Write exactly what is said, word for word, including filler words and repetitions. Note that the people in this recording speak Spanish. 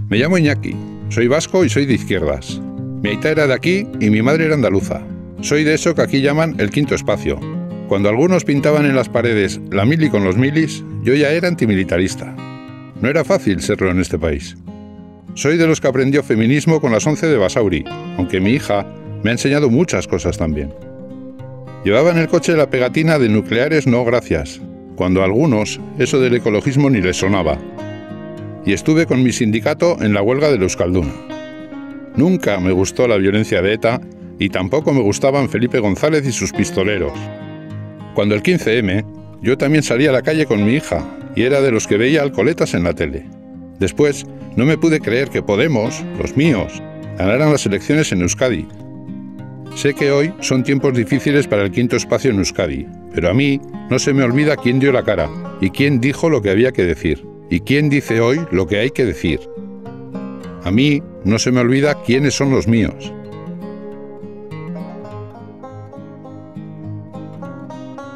Me llamo Iñaki, soy vasco y soy de izquierdas. Mi aita era de aquí y mi madre era andaluza. Soy de eso que aquí llaman el quinto espacio. Cuando algunos pintaban en las paredes la mili con los milis, yo ya era antimilitarista. No era fácil serlo en este país. Soy de los que aprendió feminismo con las once de Basauri, aunque mi hija me ha enseñado muchas cosas también. Llevaba en el coche la pegatina de nucleares no gracias, cuando a algunos eso del ecologismo ni les sonaba. Y estuve con mi sindicato en la huelga del Euskalduna. Nunca me gustó la violencia de ETA y tampoco me gustaban Felipe González y sus pistoleros. Cuando el quince eme, yo también salí a la calle con mi hija y era de los que veía alcoletas en la tele. Después, no me pude creer que Podemos, los míos, ganaran las elecciones en Euskadi. Sé que hoy son tiempos difíciles para el quinto espacio en Euskadi, pero a mí no se me olvida quién dio la cara y quién dijo lo que había que decir. ¿Y quién dice hoy lo que hay que decir? A mí no se me olvida quiénes son los míos.